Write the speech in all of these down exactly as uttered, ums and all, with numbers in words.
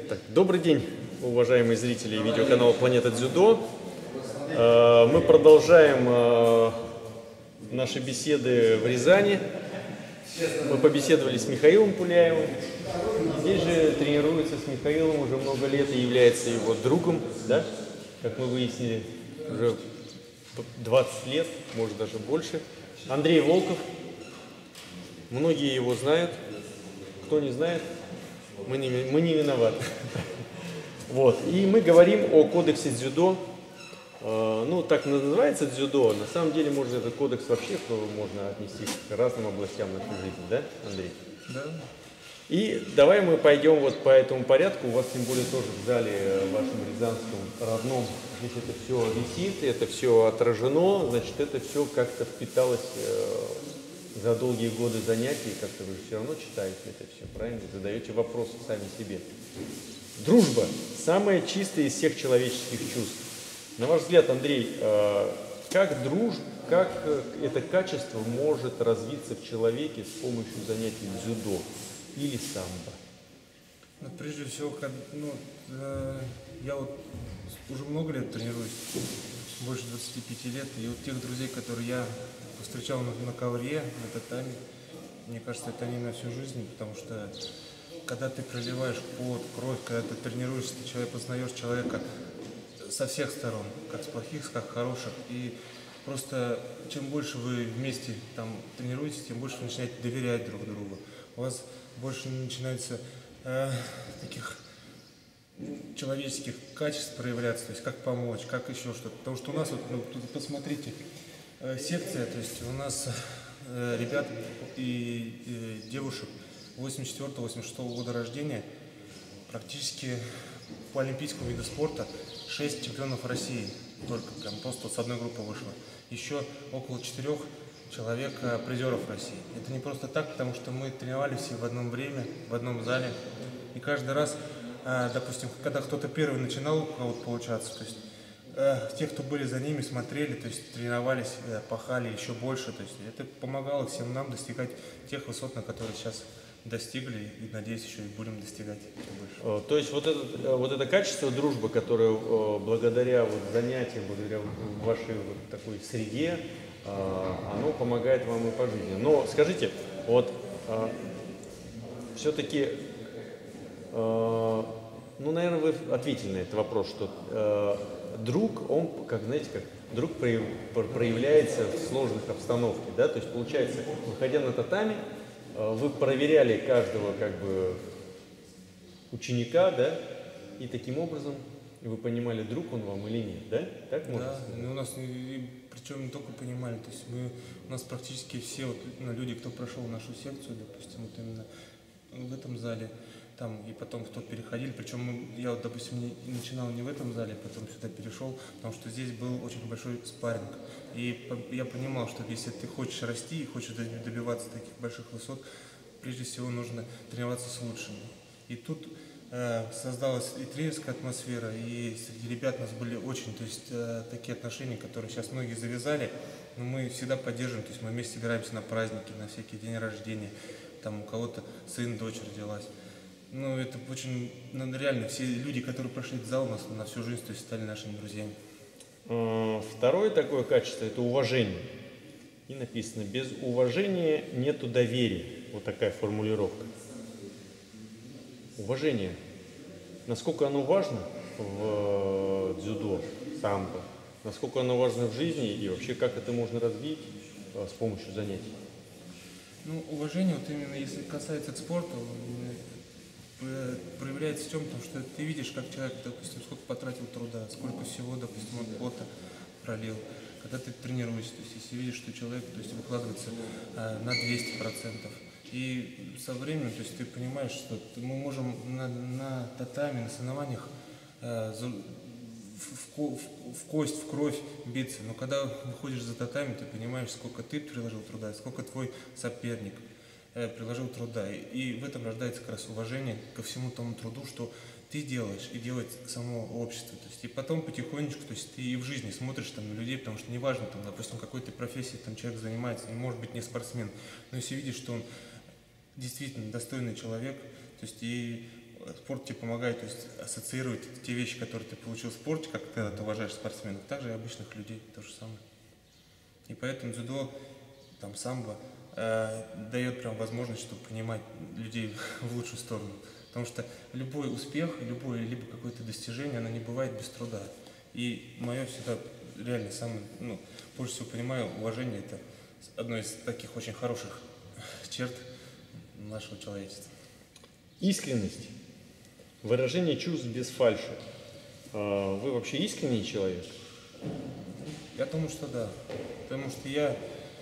Так, добрый день, уважаемые зрители видеоканала «Планета Дзюдо». Мы продолжаем наши беседы в Рязани. Мы побеседовали с Михаилом Пуляевым. Здесь же тренируется с Михаилом уже много лет и является его другом, да? Как мы выяснили, уже двадцать лет, может даже больше. Андрей Волков. Многие его знают. Кто не знает, мы не, мы не виноваты. Вот. И мы говорим о кодексе дзюдо. Ну, так называется дзюдо. На самом деле, может, этот кодекс вообще можно отнести к разным областям нашей жизни, да, Андрей? Да. И давай мы пойдем вот по этому порядку. У вас, тем более, тоже в зале вашем рязанском родном, здесь это все висит, это все отражено, значит, это все как-то впиталось за долгие годы занятий, как-то вы же все равно читаете это все, правильно? Задаете вопросы сами себе. Дружба – самое чистое из всех человеческих чувств. На ваш взгляд, Андрей, как дружба, как это качество может развиться в человеке с помощью занятий дзюдо или самбо? Ну, прежде всего, как, ну, э, я вот уже много лет тренируюсь, больше двадцати пяти лет, и вот тех друзей, которые я встречал на, на ковре, на татами, мне кажется, это они на всю жизнь, потому что когда ты проливаешь пот, кровь, когда ты тренируешься, ты человек, познаешь человека со всех сторон, как с плохих, как с хороших, и просто чем больше вы вместе там тренируетесь, тем больше вы начинаете доверять друг другу. У вас больше начинается э, таких человеческих качеств проявляться, то есть как помочь, как еще что-то. Потому что у нас, вот, ну, тут посмотрите, э, секция, то есть у нас э, ребят и э, девушек восемьдесят четвёртого — восемьдесят шестого года рождения, практически по олимпийскому виду спорта шесть чемпионов России, только прям просто с одной группы вышло. Еще около четырех человек призеров России. Это не просто так, потому что мы тренировались все в одном время, в одном зале. И каждый раз, допустим, когда кто-то первый начинал у кого-то получаться, то есть те, кто были за ними, смотрели, то есть тренировались, пахали еще больше. То есть это помогало всем нам достигать тех высот, на которые сейчас достигли, и, надеюсь, еще и будем достигать больше. То есть вот это, вот это качество дружбы, которое благодаря вот занятиям, благодаря вашей вот такой среде, оно помогает вам и по жизни. Но скажите, вот все-таки, ну, наверное, вы ответили на этот вопрос, что друг, он, как, знаете, как друг проявляется в сложных обстановках, да, то есть получается, выходя на татами, вы проверяли каждого как бы ученика, да, и таким образом вы понимали, друг он вам или нет, да? Так можно да, сказать? Ну, у нас, и, причем не только понимали, то есть мы, у нас практически все вот, ну, люди, кто прошел нашу секцию, допустим, вот именно в этом зале, там, и потом кто переходили, причем мы, я вот, допустим, не, начинал не в этом зале, потом сюда перешел, потому что здесь был очень большой спарринг. И я понимал, что если ты хочешь расти и хочешь добиваться таких больших высот, прежде всего нужно тренироваться с лучшими. И тут э, создалась и тренерская атмосфера, и среди ребят у нас были очень, то есть э, такие отношения, которые сейчас многие завязали, но мы всегда поддерживаем, то есть мы вместе собираемся на праздники, на всякие дни рождения, там у кого-то сын, дочь родилась. Ну, это очень, ну, реально, все люди, которые прошли этот зал, у нас на всю жизнь, то есть стали нашими друзьями. Второе такое качество – это уважение. И написано: без уважения нету доверия. Вот такая формулировка. Уважение. Насколько оно важно в дзюдо, самбо, насколько оно важно в жизни и вообще как это можно развить с помощью занятий? Ну, уважение, вот именно если касается спорта, проявляется в чем? Потому что ты видишь, как человек, допустим, сколько потратил труда, сколько всего, допустим, он пота пролил. Когда ты тренируешься, то есть если видишь, что человек, то есть, выкладывается а, на двести процентов. И со временем, то есть ты понимаешь, что мы можем на, на татами, на соревнованиях а, за, в, в, в кость, в кровь биться. Но когда выходишь за татами, ты понимаешь, сколько ты приложил труда, сколько твой соперник приложил труда. И в этом рождается как раз уважение ко всему тому труду, что ты делаешь и делает само общество. То есть, и потом потихонечку, то есть ты и в жизни смотришь там на людей, потому что неважно, там, допустим, какой-то профессией там человек занимается, не может быть не спортсмен, но если видишь, что он действительно достойный человек, то есть и спорт тебе помогает, то есть ассоциировать те вещи, которые ты получил в спорте, как когда ты уважаешь спортсменов, также и обычных людей, то же самое. И поэтому дзюдо, там, самбо э, дает прям возможность, чтобы понимать людей в лучшую сторону. Потому что любой успех, любое либо какое-то достижение, оно не бывает без труда. И мое всегда реально самое, ну, больше всего понимаю, уважение – это одно из таких очень хороших черт нашего человечества. Искренность. Выражение чувств без фальши. А, Вы вообще искренний человек? Я думаю, что да. Потому что я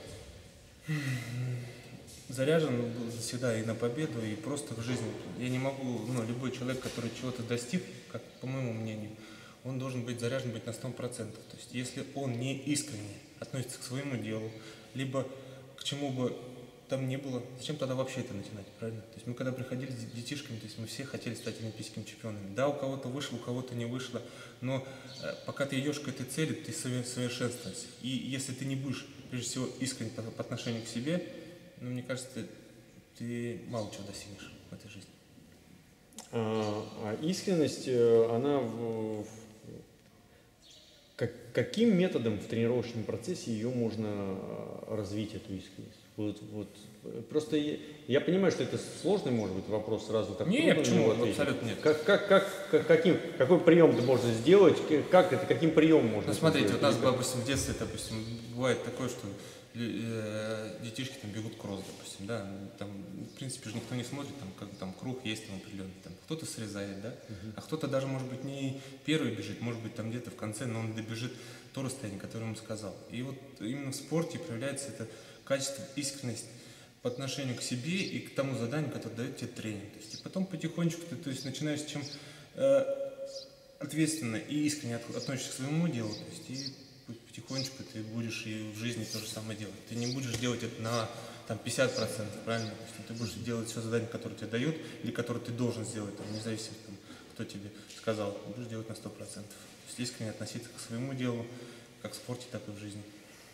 заряжен был всегда и на победу, и просто в жизни. Я не могу, ну, любой человек, который чего-то достиг, как по моему мнению, он должен быть заряжен быть на сто процентов. То есть, если он не искренне относится к своему делу, либо к чему бы там ни было, зачем тогда вообще это начинать, правильно? То есть мы когда приходили с детишками, то есть мы все хотели стать олимпийскими чемпионами. Да, у кого-то вышло, у кого-то не вышло, но э, пока ты идешь к этой цели, ты совершенствуешься. И если ты не будешь, прежде всего, искренне по, по отношению к себе, ну, мне кажется, ты, ты мало чего достигнешь в этой жизни. А, а искренность, э, она в, в- как, каким методом в тренировочном процессе ее можно э, развить, эту искренность? Вот, вот. э, Просто я, я понимаю, что это сложный, может быть, вопрос, сразу так Не, трудно на почему? него ответить. Абсолютно нет. Как, как, как, как- каким, какой прием ты можно сделать, к- как это, каким приемом можно Ну, это смотрите, сделать? вот у нас, Или как? допустим, в детстве, допустим, бывает такое, что э, детишки там бегут кросс, допустим, да, там, в принципе же никто не смотрит, там, как там круг есть там определенный, там, кто-то срезает, да, а кто-то даже, может быть, не первый бежит, может быть, там где-то в конце, но он добежит то расстояние, которое ему сказал. И вот именно в спорте проявляется это качество, искренность по отношению к себе и к тому заданию, которое дает тебе тренер. То есть, и потом потихонечку ты, то есть, начинаешь чем э, ответственно и искренне от- относишься к своему делу, то есть, и потихонечку ты будешь и в жизни то же самое делать. Ты не будешь делать это на там, пятьдесят процентов, правильно? То есть, ты будешь делать все задания, которые тебе дают, или которые ты должен сделать, там, независимо, там, кто тебе сказал, ты будешь делать на сто процентов. То есть искренне относиться к своему делу, как в спорте, так и в жизни.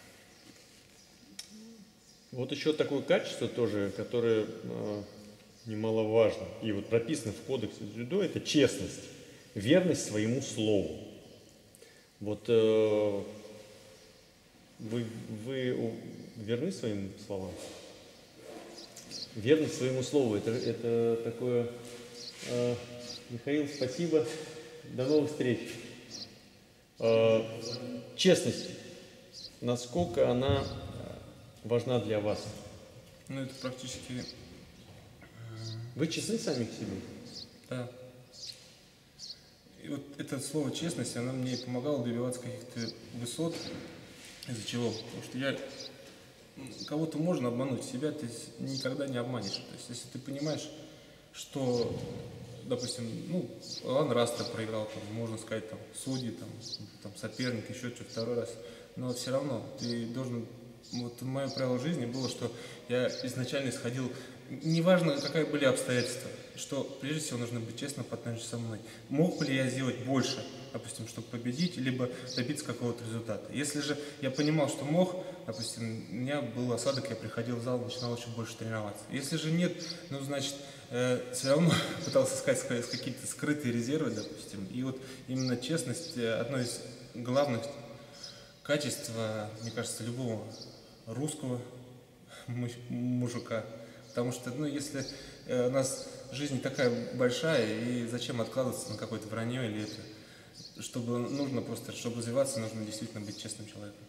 Вот еще такое качество тоже, которое э, немаловажно, и вот прописано в кодексе дзюдо, это честность, верность своему слову. Вот э, вы, вы у- верны своим словам? Верность своему слову, это, это такое... э, Михаил, спасибо, до новых встреч. Э, честность, насколько она важна для вас? Ну, это практически, Вы честны сами к себе? да. И вот это слово честность, оно мне помогало добиваться каких-то высот. Из-за чего? Потому что я м, кого-то можно обмануть, себя ты с- никогда не обманешь. То есть, если ты понимаешь, что, допустим, ну, Алан Раста проиграл, там, можно сказать, там, судьи, там, там, соперник, еще что-то второй раз, но все равно ты должен, вот мое правило жизни было, что я изначально исходил, неважно, какие были обстоятельства, что прежде всего нужно быть честным по отношению со мной. Мог бы ли я сделать больше, допустим, чтобы победить, либо добиться какого-то результата. Если же я понимал, что мог, допустим, у меня был осадок, я приходил в зал, начинал еще больше тренироваться. Если же нет, ну, значит, э, все равно пытался искать ска- какие-то скрытые резервы, допустим. И вот именно честность э, одно из главных качеств, э, мне кажется, любого русского муж- мужика. Потому что, ну, если э, у нас жизнь такая большая, и зачем откладываться на какое-то вранье или это, чтобы нужно просто, чтобы развиваться, нужно действительно быть честным человеком.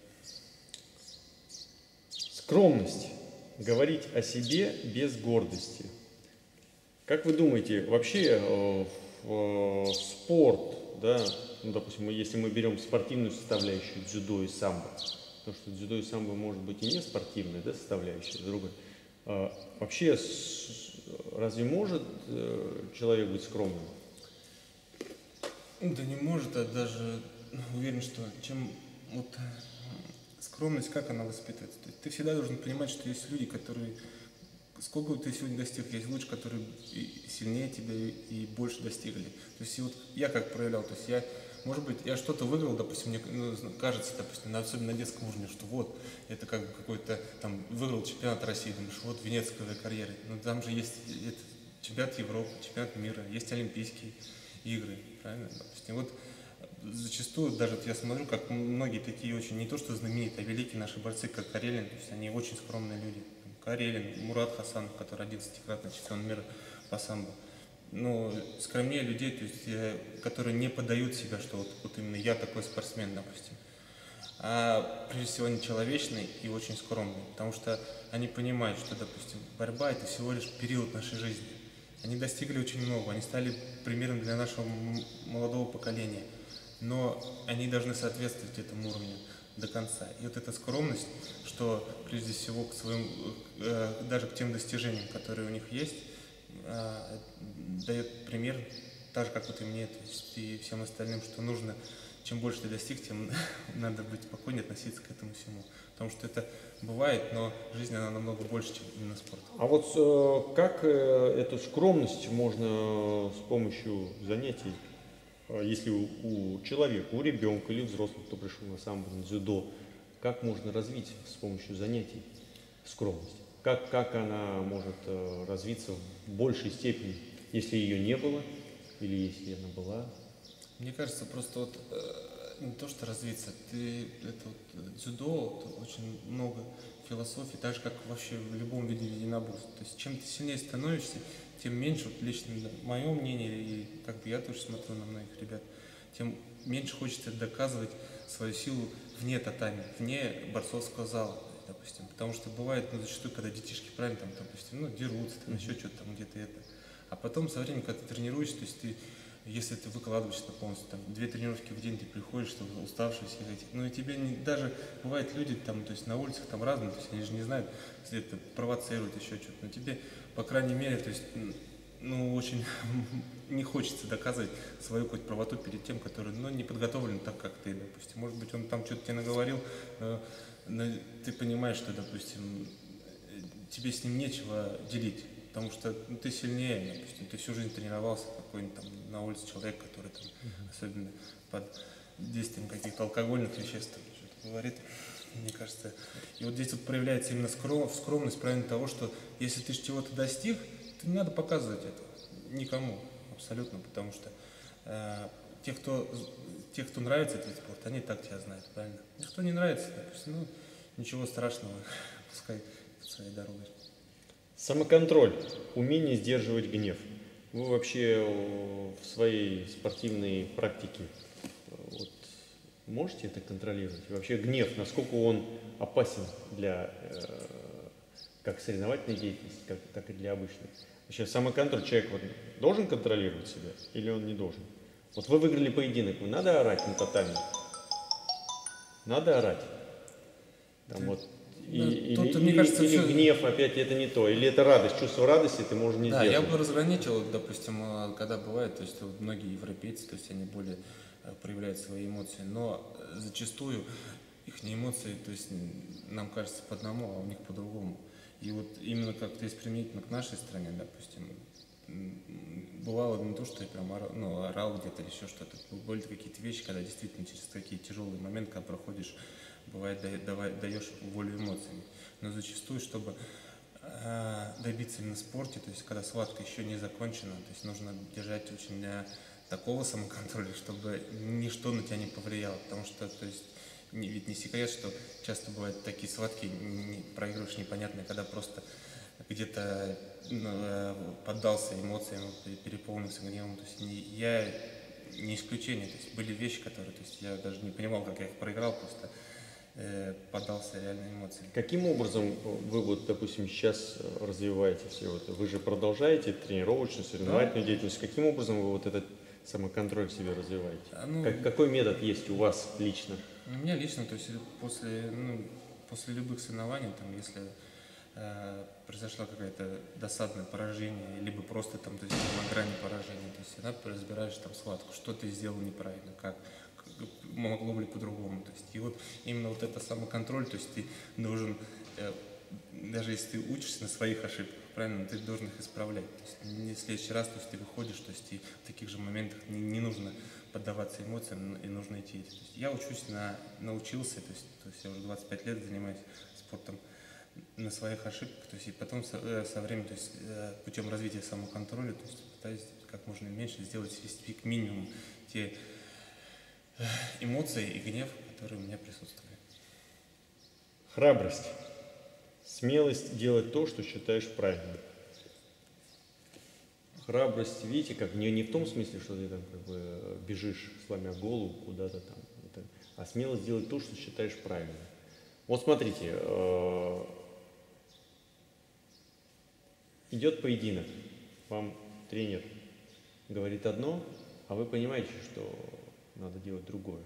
Скромность. Говорить о себе без гордости. Как вы думаете, вообще э, в, э, спорт, да, ну, допустим, мы- если мы берем спортивную составляющую дзюдо и самбо, потому что дзюдо и самбо может быть и не спортивная, да, составляющая, с другой. А, вообще, с- разве может э, человек быть скромным? Да не может, а даже уверен, что чем вот э, скромность, как она воспитывается. То есть ты всегда должен понимать, что есть люди, которые, сколько ты сегодня достиг, есть лучше, которые и сильнее тебя и, и больше достигли. То есть и вот я как проявлял, то есть я, может быть, я что-то выиграл, допустим, мне ну, кажется, допустим, на- особенно на детском уровне, что вот, это как бы какой-то там выиграл чемпионат России, думаешь, вот венец своей карьеры. Но там же есть это, чемпионат Европы, чемпионат мира, есть Олимпийские игры, правильно? Допустим, вот зачастую даже вот я смотрю, как многие такие очень, не то что знаменитые, а великие наши борцы, как Карелин, то есть они очень скромные люди. Карелин, Мурат Хасанов, который одиннадцатикратный чемпион мира по самбо. Ну, скромнее людей, то есть, э, которые не подают себя, что вот, вот именно я такой спортсмен, допустим. А прежде всего они человечные и очень скромные, потому что они понимают, что, допустим, борьба — это всего лишь период нашей жизни. Они достигли очень много, они стали примером для нашего молодого поколения, но они должны соответствовать этому уровню до конца. И вот эта скромность, что прежде всего к своим, э, даже к тем достижениям, которые у них есть, э, дает пример, так же, как вот и мне, то есть и всем остальным, что нужно, чем больше ты достиг, тем надо быть спокойнее относиться к этому всему. Потому что это бывает, но жизнь, она намного больше, чем именно спорт. А вот э, как э, эту скромность можно с помощью занятий, э, если у, у человека, у ребенка или взрослого, кто пришел на самбо, на дзюдо, как можно развить с помощью занятий скромность? Как, как она может э, развиться в большей степени, если ее не было или если она была? Мне кажется, просто вот э, не то, что развиться, ты это вот, дзюдо, это очень много философий, так же, как вообще в любом виде единоборства. То есть чем ты сильнее становишься, тем меньше, вот лично мое мнение, и как бы я тоже смотрю на многих ребят, тем меньше хочется доказывать свою силу вне татами, вне борцовского зала, допустим. Потому что бывает, ну, зачастую, когда детишки, правильно, там, допустим, ну, дерутся, там, еще что-то там где-то это. А потом со временем, когда ты тренируешься, то есть ты, если ты выкладываешься полностью, там, две тренировки в день ты приходишь, чтобы уставший сидеть, ну и тебе не, даже бывают люди там, то есть на улицах там разные, то есть они же не знают, если это провоцирует еще что-то, но тебе, по крайней мере, то есть, ну, очень не хочется доказывать свою какую-то правоту перед тем, который, ну, не подготовлен так, как ты, допустим. Может быть, он там что-то тебе наговорил, но, но ты понимаешь, что, допустим, тебе с ним нечего делить. Потому что, ну, ты сильнее, допустим, ты всю жизнь тренировался, какой-нибудь там на улице человек, который там, uh-huh. особенно под действием каких-то алкогольных веществ что-то говорит, мне кажется. И вот здесь вот проявляется именно скром, скромность, правильно того, что если ты чего-то достиг, то не надо показывать это никому абсолютно, потому что э, те, кто, те, кто нравится этот вид спорта, они так тебя знают, правильно? И кто не нравится, допустим, ну, ничего страшного, пускай своей дорогой. Самоконтроль, умение сдерживать гнев. Вы вообще в своей спортивной практике вот, можете это контролировать? Вообще гнев, насколько он опасен для э, как соревновательной деятельности, как, так и для обычной? Вообще самоконтроль, человек вот, должен контролировать себя или он не должен? Вот вы выиграли поединок, надо орать на татами? Надо орать? Там, вот, И, да, или, тут, или, мне кажется, или все... гнев, опять это не то, или это радость, чувство радости ты можешь не да, сделать. Да, я бы разграничил, допустим, когда бывает, то есть многие европейцы, то есть они более проявляют свои эмоции, но зачастую их эмоции, то есть нам кажется по одному, а у них по-другому. И вот именно как-то есть применительно к нашей стране, допустим, бывало не то, что я прям орал, ну, орал где-то или еще что-то, были какие-то вещи, когда действительно через такие тяжелые моменты, когда проходишь, бывает, даешь волю эмоциям. Но зачастую, чтобы э, добиться именно в спорте, то есть когда схватка еще не закончена, то есть нужно держать очень э, такого самоконтроля, чтобы ничто на тебя не повлияло. Потому что, то есть, не, ведь не секрет, что часто бывают такие схватки, не, проигрываешь непонятные, когда просто где-то ну, э, поддался эмоциям, переполнился гневом. То есть не, я не исключение, то есть были вещи, которые, то есть я даже не понимал, как я их проиграл, просто поддался реальной эмоции. Каким образом вы вот, допустим, сейчас развиваете все это? Вы же продолжаете тренировочную, соревновательную да. деятельность. Каким образом вы вот этот самоконтроль в себе развиваете? А, ну, как, какой метод есть у вас лично? У меня лично, то есть после, ну, после любых соревнований, там, если э, произошло какое-то досадное поражение, либо просто там, то есть, на грани поражения, то есть всегда разбираешь там схватку, что ты сделал неправильно, как могло бы по-другому. То есть, и вот именно вот это самоконтроль, то есть ты должен, э, даже если ты учишься на своих ошибках, правильно, ты должен их исправлять. То есть не в следующий раз, то есть ты выходишь, то есть и в таких же моментах не, не нужно поддаваться эмоциям и нужно идти. То есть я учусь на, научился, то есть, то есть я уже двадцать пять лет занимаюсь спортом, на своих ошибках, то есть и потом со, э, со временем, то есть э, путем развития самоконтроля, то есть пытаюсь как можно меньше сделать, свести к минимуму те э, эмоции и гнев, которые у меня присутствуют. Храбрость. Смелость делать то, что считаешь правильным. Храбрость, видите, как не, не в том смысле, что ты там как бы бежишь, сломя голову куда-то там, это, а смелость делать то, что считаешь правильным. Вот смотрите, э, идет поединок, вам тренер говорит одно, а вы понимаете, что надо делать другое.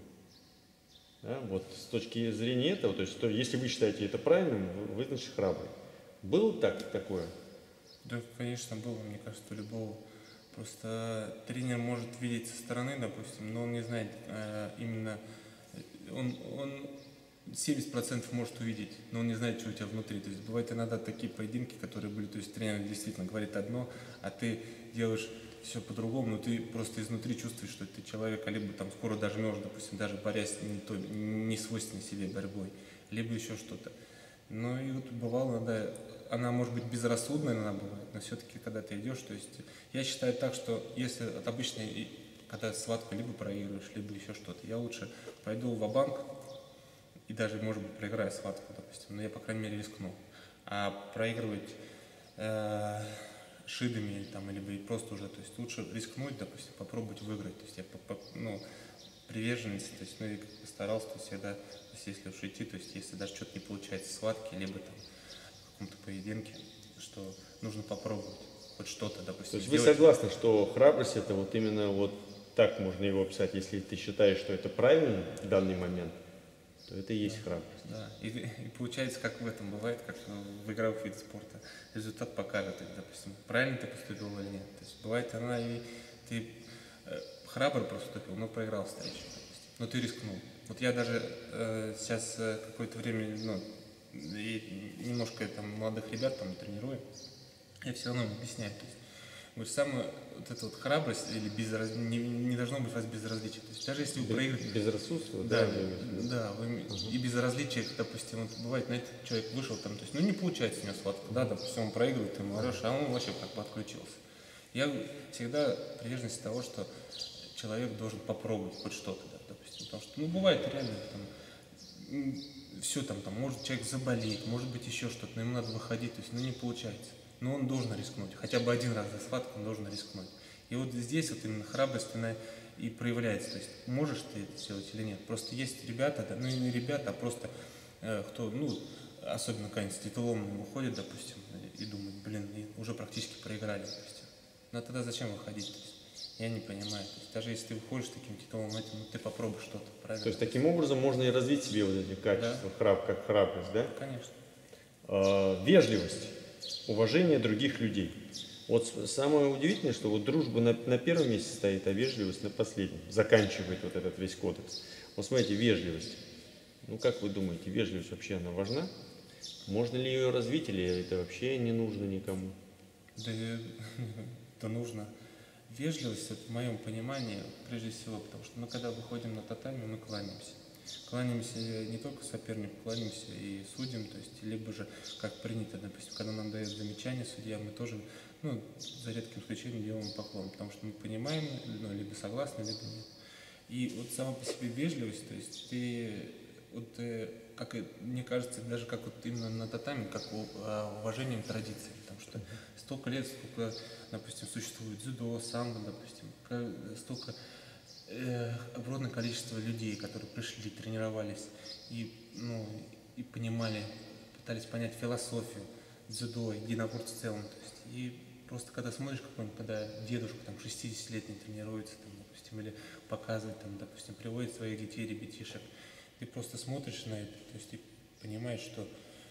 Да? Вот с точки зрения этого, то есть то, если вы считаете это правильным, вы, вы значит храбрый. Было так, такое? Да, конечно, было, мне кажется, у любого. Просто тренер может видеть со стороны, допустим, но он не знает э, именно, он, он семьдесят процентов может увидеть, но он не знает, что у тебя внутри. То есть бывают иногда такие поединки, которые были, то есть тренер действительно говорит одно, а ты делаешь все по-другому, но ты просто изнутри чувствуешь, что ты человека либо там скоро дожмешь, допустим, даже борясь не, то, не свойственной себе борьбой, либо еще что-то. Ну и вот бывало иногда, она может быть безрассудной, она бывает, но все-таки когда ты идешь, то есть я считаю так, что если от обычной, когда схватку либо проигрываешь, либо еще что-то, я лучше пойду ва-банк и даже, может быть, проиграю схватку, допустим, но я, по крайней мере, рискну. А проигрывать э, шидами там, либо и просто уже, то есть лучше рискнуть, допустим, попробовать выиграть, то есть я ну, приверженность, то есть, ну и старался, то есть всегда, то есть, если уж идти, то есть если даже что-то не получается в схватке, либо там в каком-то поединке, что нужно попробовать хоть что-то, допустим. То есть сделать. вы согласны, что храбрость это вот именно вот так можно его описать, если ты считаешь, что это правильно в данный момент, то это и есть Да. храбрость. Да, и, и получается, как в этом бывает, как в игровых видах спорта. Результат покажет, допустим, правильно ты поступил или нет. То есть бывает, она и ты э, храбро поступил, но проиграл встречу, допустим. Но ты рискнул. Вот я даже э, сейчас э, какое-то время, ну, и немножко там молодых ребят там тренирую, я все равно им объясняю. То есть, говорю, самая вот эта вот храбрость или безраз... не, не должно быть у вас безразличия. То есть даже если вы проиграете... Безрассудство, да, да? да, вы... угу. И безразличие, допустим, вот бывает, знаете, человек вышел там, то есть, ну не получается у него схватка, да, допустим, он проигрывает, ты ему орешь, а он вообще как бы отключился. Я всегда приверженность того, что человек должен попробовать хоть что-то, да, допустим, потому что, ну, бывает реально там, все там, там, может человек заболеть, может быть еще что-то, но ему надо выходить, то есть, ну, не получается. Но он должен рискнуть, хотя бы один раз за схватку он должен рискнуть. И вот здесь вот именно храбрость, она и проявляется, то есть, можешь ты это сделать или нет. Просто есть ребята, да, ну, и не ребята, а просто э, кто, ну, особенно какая-нибудь титулованная выходит, допустим, и думает, блин, уже практически проиграли, допустим. Но тогда зачем выходить? То есть, я не понимаю. То есть, даже если ты выходишь таким титулом этим, ну, ты попробуй что-то, правильно? То есть таким образом можно и развить себе вот эти качества, да? Храб, как храбрость, да? Конечно. А, вежливость, уважение других людей. Вот самое удивительное, что вот дружба на, на первом месте стоит, а вежливость на последнем. Заканчивает вот этот весь кодекс. Вот смотрите, вежливость. Ну как вы думаете, вежливость вообще она важна? Можно ли ее развить, или это вообще не нужно никому? Да, это нужно. Вежливость, в моем понимании, прежде всего, потому что мы, когда выходим на татами, мы кланяемся. Кланяемся не только сопернику, кланяемся и судьям, то есть, либо же, как принято, допустим, когда нам дают замечания судья, мы тоже, ну, за редким исключением делаем поклон, потому что мы понимаем, ну, либо согласны, либо нет. И вот сама по себе вежливость, то есть ты, вот, как мне кажется, даже как вот именно на татами, как уважением к традициям, потому что столько лет, сколько, допустим, существует дзюдо, самбо, допустим, столько э, огромное количество людей, которые пришли, тренировались и, ну, и понимали, пытались понять философию дзюдо, единоборств в целом, то есть, и просто когда смотришь какой-нибудь, когда дедушка там шестидесятилетний тренируется, там, допустим, или показывает, там, допустим, приводит своих детей, ребятишек, ты просто смотришь на это, то есть ты понимаешь, что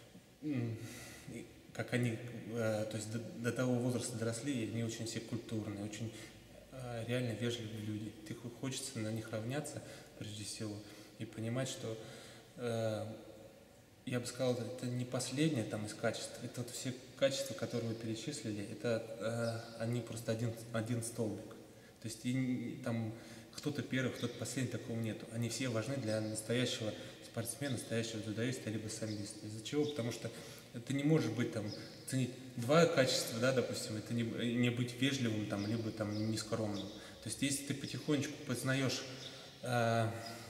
как они, э, то есть до, до того возраста доросли, они очень все культурные, очень э, реально вежливые люди. Ты хочется на них равняться, прежде всего, и понимать, что, э, я бы сказал, это не последнее там из качеств, это вот все качества, которые вы перечислили, это э, они просто один, один столбик. То есть и, там кто-то первый, кто-то последний, такого нету. Они все важны для настоящего спортсмена, настоящего дзюдоиста, либо самбиста. Из-за чего? Потому что ты не можешь быть там, ценить два качества, да, допустим, это не, не быть вежливым там, либо там нескромным. То есть если ты потихонечку познаешь э,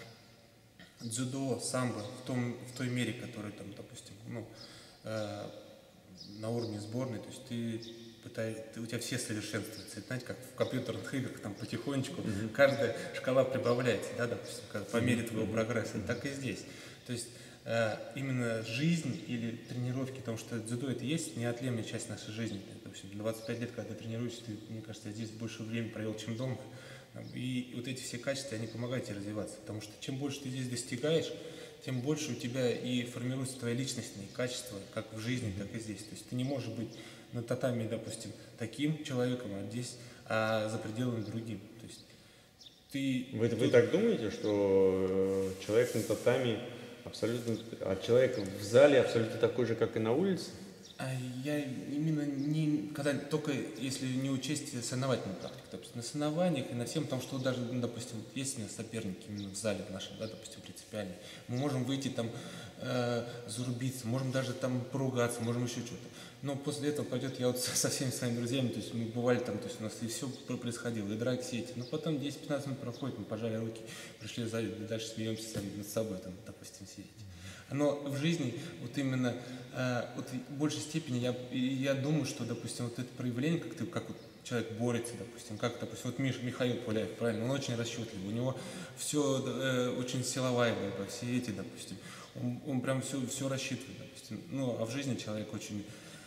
дзюдо, самбо в, том, в той мере, которая там, допустим, ну, э, на уровне сборной, то есть ты пытаешься, у тебя все совершенствуются, знаете, как в компьютерных играх, там потихонечку mm-hmm. каждая шкала прибавляется, да, допустим, по мере твоего mm-hmm. прогресса, mm-hmm. так и здесь. То есть э, именно жизнь или тренировки, потому что дзюдо это и есть неотъемлемая часть нашей жизни. Допустим, двадцать пять лет, когда ты тренируешься, ты, мне кажется, здесь больше времени провел, чем дома. И вот эти все качества, они помогают тебе развиваться, потому что чем больше ты здесь достигаешь, тем больше у тебя и формируются твои личностные качества, как в жизни, так и здесь. То есть ты не можешь быть на татами, допустим, таким человеком, а здесь, а за пределами другим. То есть ты... Вы, вы так думаете, что человек на татами абсолютно, а человек в зале абсолютно такой же, как и на улице? А я именно не, когда только если не учесть соревновательную практику, допустим, на соревнованиях и на всем, потому что даже, ну, допустим, есть у нас соперники именно в зале в нашем, да, допустим, принципиальные, мы можем выйти там, э, зарубиться, можем даже там поругаться, можем еще что-то. Но после этого пойдет, я вот со всеми своими друзьями, то есть мы бывали там, то есть у нас и все происходило, и драки, все эти, но потом десять-пятнадцать минут проходит, мы пожали руки, пришли в зале, и дальше смеемся сами над собой, там, допустим, сидеть. Но в жизни вот именно э, вот в большей степени я, я думаю, что, допустим, вот это проявление, как, ты, как вот человек борется, допустим, как, допустим, вот Миш, Михаил Пуляев, правильно, он очень расчетливый, у него все э, очень силовая борьба, все эти, допустим, он, он прям все, все рассчитывает, допустим. Ну, а в жизни человек очень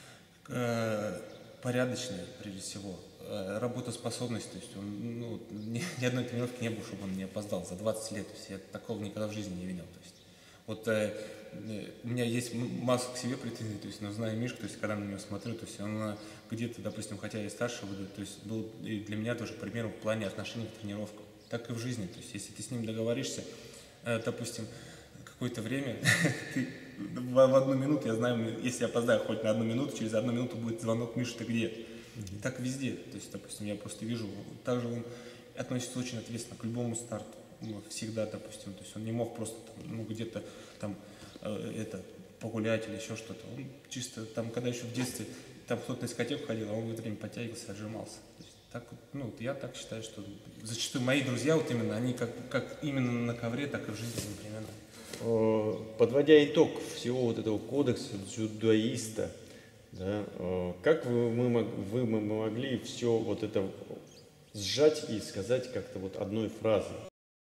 э, порядочный, прежде всего, э, работоспособность, то есть он, ну, ни, ни одной тренировки не было, чтобы он не опоздал за двадцать лет, то есть я такого никогда в жизни не видел, то есть. Вот э, у меня есть масса к себе претензий, то есть, но зная Мишку, то есть, когда на него смотрю, то есть, он где-то, допустим, хотя и старше будет, то есть, был и для меня тоже примером в плане отношений к тренировкам, так и в жизни, то есть, если ты с ним договоришься, э, допустим, какое-то время, ты в, в одну минуту, я знаю, если я опоздаю хоть на одну минуту, через одну минуту будет звонок: Миша, ты где? Mm-hmm. Так везде, то есть, допустим, я просто вижу, также он относится очень ответственно к любому старту. Всегда, допустим, то есть он не мог просто там, ну, где-то там э, это погулять или еще что-то. Он чисто там, когда еще в детстве там кто-то на дискотеку ходил, а он в это время подтягивался, отжимался. То есть, так, ну, я так считаю, что зачастую мои друзья вот именно, они как, как именно на ковре, так и в жизни непременно. Подводя итог всего вот этого кодекса дзюдоиста, да, как вы, мы, вы мы могли все вот это сжать и сказать как-то вот одной фразой?